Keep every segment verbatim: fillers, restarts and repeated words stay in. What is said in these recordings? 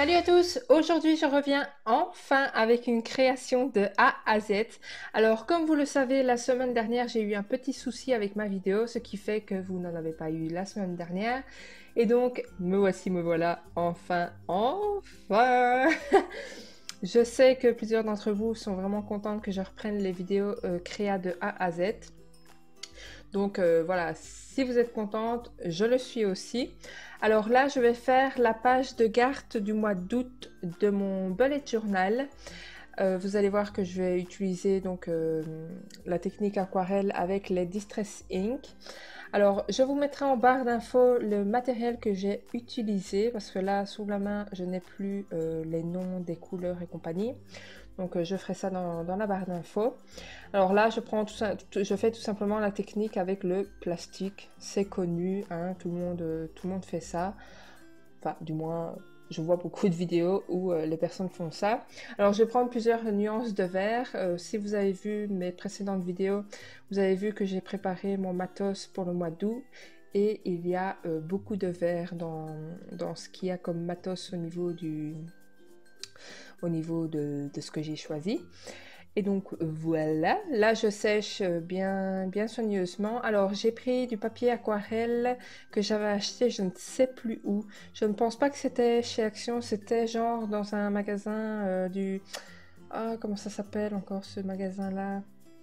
Salut à tous, aujourd'hui je reviens enfin avec une création de A à Z. Alors comme vous le savez, la semaine dernière j'ai eu un petit souci avec ma vidéo, ce qui fait que vous n'en avez pas eu la semaine dernière. Et donc me voici, me voilà, enfin, enfin. Je sais que plusieurs d'entre vous sont vraiment contents que je reprenne les vidéos euh, créa de A à Z. Donc euh, voilà, si vous êtes contente, je le suis aussi. Alors là, je vais faire la page de garde du mois d'août de mon bullet journal. Euh, vous allez voir que je vais utiliser donc euh, la technique aquarelle avec les Distress Ink. Alors, je vous mettrai en barre d'infos le matériel que j'ai utilisé parce que là, sous la main, je n'ai plus euh, les noms des couleurs et compagnie. Donc, euh, je ferai ça dans, dans la barre d'infos. Alors là, je, prends tout ça, tout, je fais tout simplement la technique avec le plastique. C'est connu, hein, tout, le monde, tout le monde fait ça. Enfin, du moins, je vois beaucoup de vidéos où euh, les personnes font ça. Alors, je vais prendre plusieurs nuances de vert. Euh, si vous avez vu mes précédentes vidéos, vous avez vu que j'ai préparé mon matos pour le mois d'août. Et il y a euh, beaucoup de vert dans, dans ce qu'il y a comme matos au niveau du... au niveau de, de ce que j'ai choisi. Et donc voilà, là je sèche bien, bien soigneusement. Alors j'ai pris du papier aquarelle que j'avais acheté je ne sais plus où. Je ne pense pas que c'était chez Action, c'était genre dans un magasin euh, du... Ah, comment ça s'appelle encore ce magasin là?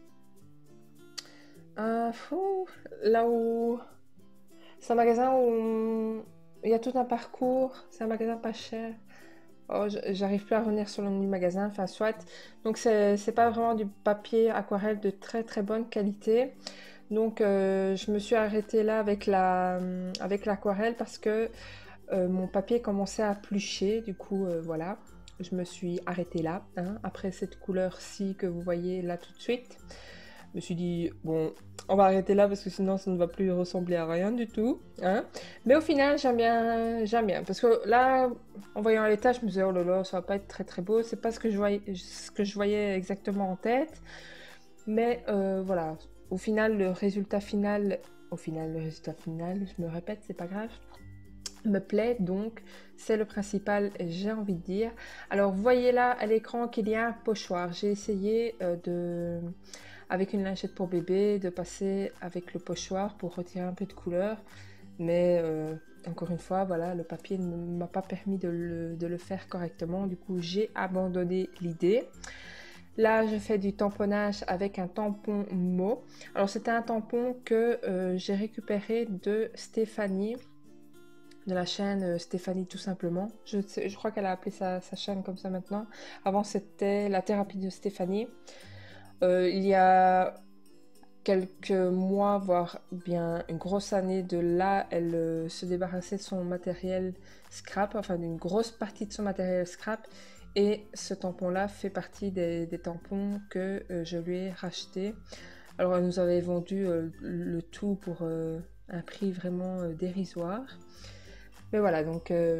Ah, fou, là où... C'est un magasin où il y a tout un parcours, c'est un magasin pas cher. Oh, j'arrive plus à revenir sur le nom du magasin, enfin soit. Donc c'est pas vraiment du papier aquarelle de très très bonne qualité. Donc euh, je me suis arrêtée là avec la avec l'aquarelle parce que euh, mon papier commençait à plucher. Du coup euh, voilà, je me suis arrêtée là, hein, après cette couleur-ci que vous voyez là tout de suite. Je me suis dit, bon, on va arrêter là parce que sinon ça ne va plus ressembler à rien du tout. Hein. Mais au final, j'aime bien, j'aime bien. Parce que là, en voyant l'état, je me disais, oh là là, ça va pas être très très beau. C'est pas ce que je voyais, ce que je voyais exactement en tête. Mais euh, voilà, au final, le résultat final, au final, le résultat final, je me répète, c'est pas grave, me plaît, donc c'est le principal, j'ai envie de dire. Alors, vous voyez là à l'écran qu'il y a un pochoir. J'ai essayé euh, de... avec une lingette pour bébé, de passer avec le pochoir pour retirer un peu de couleur. Mais euh, encore une fois, voilà, le papier ne m'a pas permis de le, de le faire correctement. Du coup, j'ai abandonné l'idée. Là, je fais du tamponnage avec un tampon Mo. Alors, c'était un tampon que euh, j'ai récupéré de Stéphanie, de la chaîne Stéphanie tout simplement. Je, je crois qu'elle a appelé sa, sa chaîne comme ça maintenant. Avant, c'était la thérapie de Stéphanie. Euh, il y a quelques mois, voire bien une grosse année de là, elle euh, se débarrassait de son matériel scrap, enfin d'une grosse partie de son matériel scrap. Et ce tampon-là fait partie des, des tampons que euh, je lui ai racheté. Alors elle nous avait vendu euh, le tout pour euh, un prix vraiment euh, dérisoire. Mais voilà, donc euh,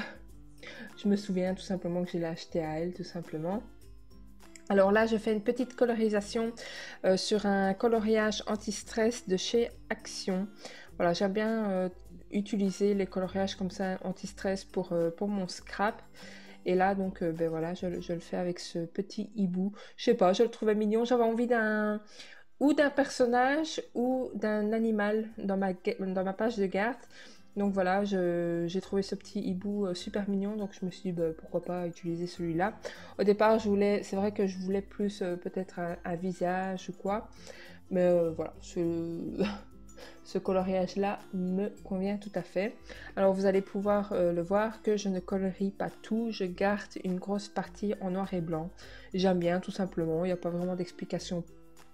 je me souviens tout simplement que je l'ai acheté à elle, tout simplement. Alors là, je fais une petite colorisation euh, sur un coloriage anti-stress de chez Action. Voilà, j'aime bien euh, utiliser les coloriages comme ça anti-stress pour, euh, pour mon scrap. Et là, donc, euh, ben voilà, je, je le fais avec ce petit hibou. Je sais pas, je le trouvais mignon. J'avais envie d'un... ou d'un personnage ou d'un animal dans ma, dans ma page de garde. Donc voilà, j'ai trouvé ce petit hibou euh, super mignon, donc je me suis dit bah, pourquoi pas utiliser celui-là. Au départ, je voulais, c'est vrai que je voulais plus euh, peut-être un, un visage ou quoi, mais euh, voilà, ce, ce coloriage-là me convient tout à fait. Alors vous allez pouvoir euh, le voir que je ne colorie pas tout, je garde une grosse partie en noir et blanc. J'aime bien tout simplement, il n'y a pas vraiment d'explication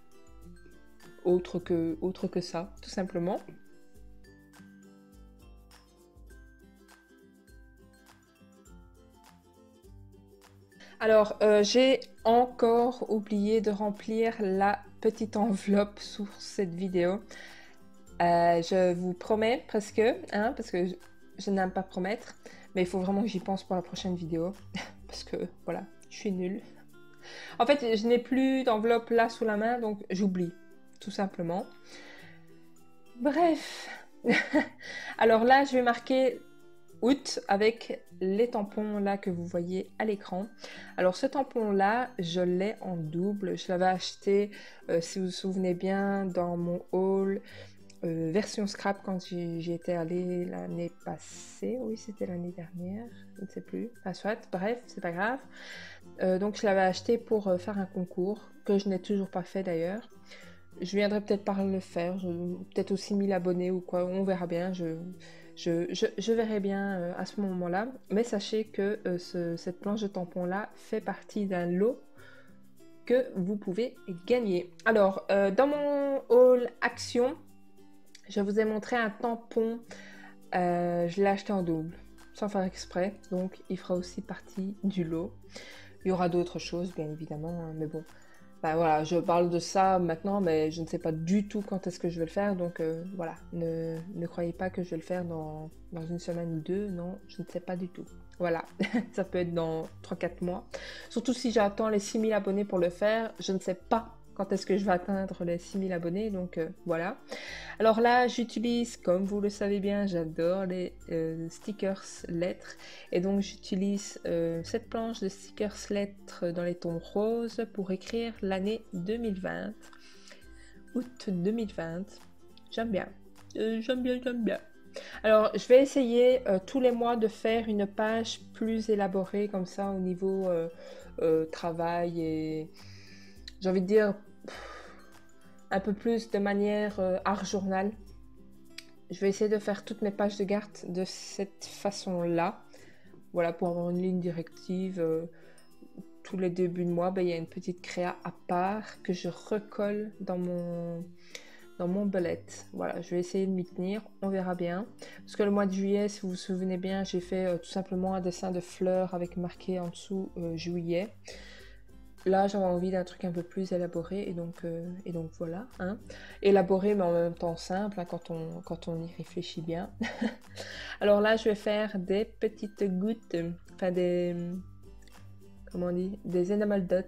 autre que, autre que ça, tout simplement. Alors, euh, j'ai encore oublié de remplir la petite enveloppe sur cette vidéo. Euh, je vous promets presque, hein, parce que je, je n'aime pas promettre, mais il faut vraiment que j'y pense pour la prochaine vidéo, parce que voilà, je suis nulle. En fait, je n'ai plus d'enveloppe là sous la main, donc j'oublie, tout simplement. Bref, alors là, je vais marquer août avec les tampons là que vous voyez à l'écran. Alors ce tampon là, je l'ai en double. Je l'avais acheté, euh, si vous vous souvenez bien, dans mon haul euh, version scrap quand j'y étais allée l'année passée. Oui, c'était l'année dernière, je ne sais plus. Enfin, soit, bref, c'est pas grave. Euh, donc je l'avais acheté pour euh, faire un concours que je n'ai toujours pas fait d'ailleurs. Je viendrai peut-être par le faire, peut-être aussi mille abonnés ou quoi, on verra bien. Je, je, je, je verrai bien euh, à ce moment-là. Mais sachez que euh, ce, cette planche de tampon-là fait partie d'un lot que vous pouvez gagner. Alors, euh, dans mon haul action, je vous ai montré un tampon. Euh, je l'ai acheté en double, sans faire exprès. Donc, il fera aussi partie du lot. Il y aura d'autres choses, bien évidemment, hein, mais bon. Ben voilà, je parle de ça maintenant, mais je ne sais pas du tout quand est-ce que je vais le faire. Donc euh, voilà, ne, ne croyez pas que je vais le faire dans, dans une semaine ou deux. Non, je ne sais pas du tout. Voilà, ça peut être dans trois quatre mois. Surtout si j'attends les six mille abonnés pour le faire, je ne sais pas quand est-ce que je vais atteindre les six mille abonnés. Donc euh, voilà. Alors là, j'utilise, comme vous le savez bien, j'adore les euh, stickers lettres. Et donc j'utilise euh, cette planche de stickers lettres dans les tons roses pour écrire l'année deux mille vingt. Août deux mille vingt. J'aime bien. Euh, j'aime bien, j'aime bien. Alors, je vais essayer euh, tous les mois de faire une page plus élaborée comme ça au niveau euh, euh, travail et j'ai envie de dire un peu plus de manière euh, art journal. Je vais essayer de faire toutes mes pages de garde de cette façon-là. Voilà, pour avoir une ligne directive. Euh, tous les débuts de mois, ben, il y a une petite créa à part que je recolle dans mon, dans mon bullet. Voilà, je vais essayer de m'y tenir. On verra bien. Parce que le mois de juillet, si vous vous souvenez bien, j'ai fait euh, tout simplement un dessin de fleurs avec marqué en dessous euh, juillet. Là, j'avais envie d'un truc un peu plus élaboré et donc, euh, et donc voilà. Hein. Élaboré, mais en même temps simple hein, quand, on, quand on y réfléchit bien. Alors là, je vais faire des petites gouttes, enfin des, comment on dit, des enamel dots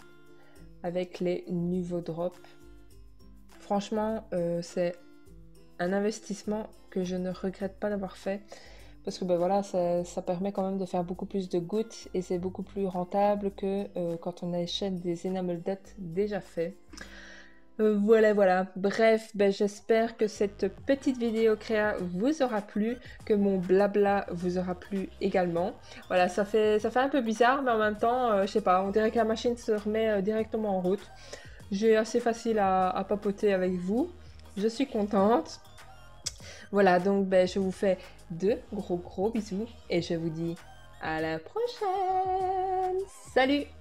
avec les Nuvo Drop. Franchement, euh, c'est un investissement que je ne regrette pas d'avoir fait. Parce que ben voilà, ça, ça permet quand même de faire beaucoup plus de gouttes et c'est beaucoup plus rentable que euh, quand on achète des enamel dots déjà faits. Euh, voilà, voilà. Bref, ben, j'espère que cette petite vidéo créa vous aura plu, que mon blabla vous aura plu également. Voilà, ça fait, ça fait un peu bizarre, mais en même temps, euh, je sais pas, on dirait que la machine se remet euh, directement en route. J'ai assez facile à, à papoter avec vous. Je suis contente. Voilà, donc ben, je vous fais de gros gros bisous et je vous dis à la prochaine. Salut!